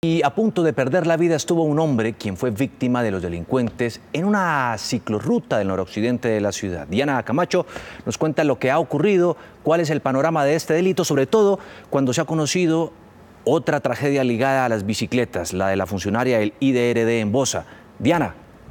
Y a punto de perder la vida estuvo un hombre quien fue víctima de los delincuentes en una ciclorruta del noroccidente de la ciudad. Diana Camacho nos cuenta lo que ha ocurrido, cuál es el panorama de este delito, sobre todo cuando se ha conocido otra tragedia ligada a las bicicletas, la de la funcionaria del IDRD en Bosa. Diana.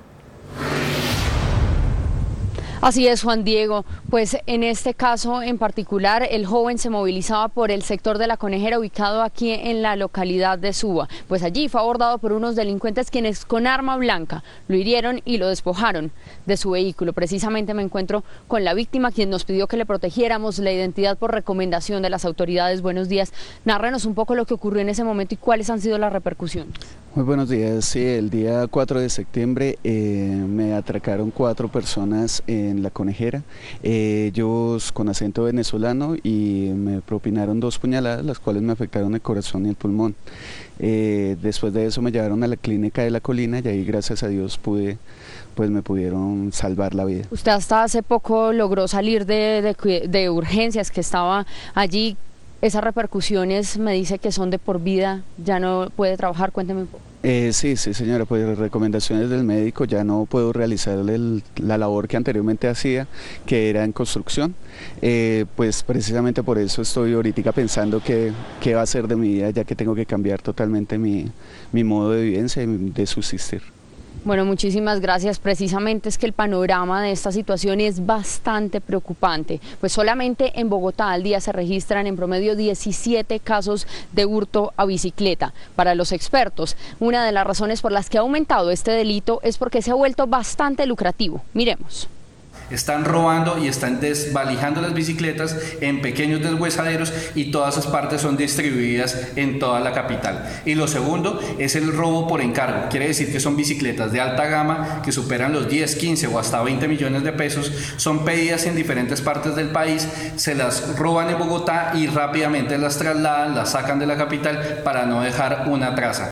Así es, Juan Diego. Pues en este caso en particular, el joven se movilizaba por el sector de La Conejera, ubicado aquí en la localidad de Suba. Pues allí fue abordado por unos delincuentes quienes con arma blanca lo hirieron y lo despojaron de su vehículo. Precisamente me encuentro con la víctima, quien nos pidió que le protegiéramos la identidad por recomendación de las autoridades. Buenos días. Nárrenos un poco lo que ocurrió en ese momento y cuáles han sido las repercusiones. Muy buenos días. Sí, el día 4 de septiembre me atracaron 4 personas en La Conejera, ellos con acento venezolano, y me propinaron 2 puñaladas, las cuales me afectaron el corazón y el pulmón. Después de eso me llevaron a la clínica de La Colina y ahí, gracias a Dios, me pudieron salvar la vida. Usted hasta hace poco logró salir de urgencias, que estaba allí. Esas repercusiones me dice que son de por vida, ya no puede trabajar, cuénteme un poco. Sí, señora, pues recomendaciones del médico, ya no puedo realizar la labor que anteriormente hacía, que era en construcción. Pues precisamente por eso estoy ahorita pensando qué va a ser de mi vida, ya que tengo que cambiar totalmente mi modo de vivencia y de subsistir. Bueno, muchísimas gracias. Precisamente es que el panorama de esta situación es bastante preocupante, pues solamente en Bogotá al día se registran en promedio 17 casos de hurto a bicicleta. Para los expertos, una de las razones por las que ha aumentado este delito es porque se ha vuelto bastante lucrativo. Miremos. Están robando y están desvalijando las bicicletas en pequeños deshuesaderos y todas esas partes son distribuidas en toda la capital. Y lo segundo es el robo por encargo. Quiere decir que son bicicletas de alta gama que superan los 10, 15 o hasta 20 millones de pesos. Son pedidas en diferentes partes del país, se las roban en Bogotá y rápidamente las trasladan, las sacan de la capital para no dejar una traza.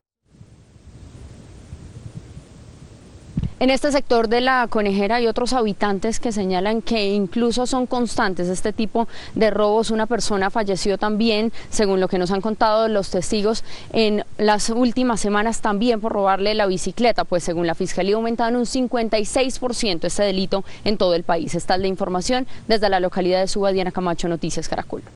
En este sector de La Conejera hay otros habitantes que señalan que incluso son constantes este tipo de robos. Una persona falleció también, según lo que nos han contado los testigos, en las últimas semanas también por robarle la bicicleta, pues según la Fiscalía ha aumentado en un 56% este delito en todo el país. Esta es la información desde la localidad de Suba. Diana Camacho, Noticias Caracol.